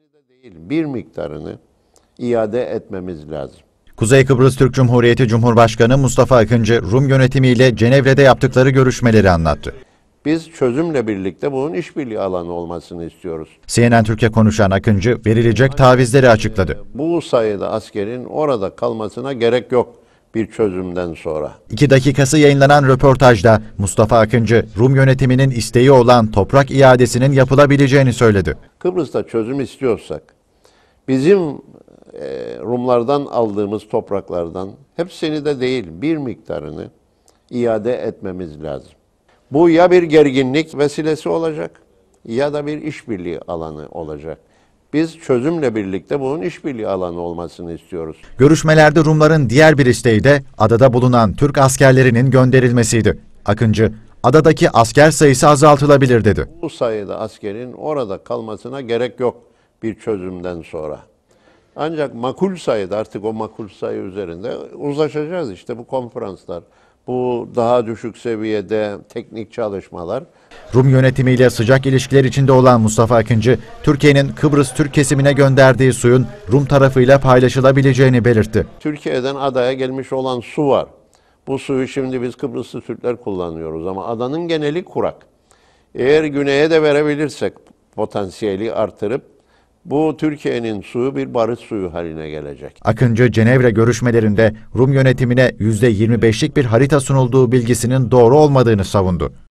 de değil, bir miktarını iade etmemiz lazım. Kuzey Kıbrıs Türk Cumhuriyeti Cumhurbaşkanı Mustafa Akıncı, Rum yönetimiyle Cenevre'de yaptıkları görüşmeleri anlattı. Biz çözümle birlikte bunun işbirliği alanı olmasını istiyoruz. CNN Türk'e konuşan Akıncı, verilecek tavizleri açıkladı. Bu sayıda askerin orada kalmasına gerek yok bir çözümden sonra. 2 dakikası yayınlanan röportajda Mustafa Akıncı, Rum yönetiminin isteği olan toprak iadesinin yapılabileceğini söyledi. Kıbrıs'ta çözüm istiyorsak, bizim Rumlardan aldığımız topraklardan hepsini de değil, bir miktarını iade etmemiz lazım. Bu ya bir gerginlik vesilesi olacak ya da bir işbirliği alanı olacak. Biz çözümle birlikte bunun işbirliği alanı olmasını istiyoruz. Görüşmelerde Rumların diğer bir isteği de adada bulunan Türk askerlerinin gönderilmesiydi. Akıncı, adadaki asker sayısı azaltılabilir dedi. Bu sayıda askerin orada kalmasına gerek yok bir çözümden sonra. Ancak makul sayıda, artık o makul sayı üzerinde uzlaşacağız işte bu konferanslar. Bu daha düşük seviyede teknik çalışmalar. Rum yönetimiyle sıcak ilişkiler içinde olan Mustafa Akıncı, Türkiye'nin Kıbrıs Türk kesimine gönderdiği suyun Rum tarafıyla paylaşılabileceğini belirtti. Türkiye'den adaya gelmiş olan su var. Bu suyu şimdi biz Kıbrıslı Türkler kullanıyoruz ama adanın geneli kurak. Eğer güneye de verebilirsek potansiyeli artırıp bu Türkiye'nin suyu bir barış suyu haline gelecek. Akıncı, Cenevre görüşmelerinde Rum yönetimine %25'lik bir harita sunulduğu bilgisinin doğru olmadığını savundu.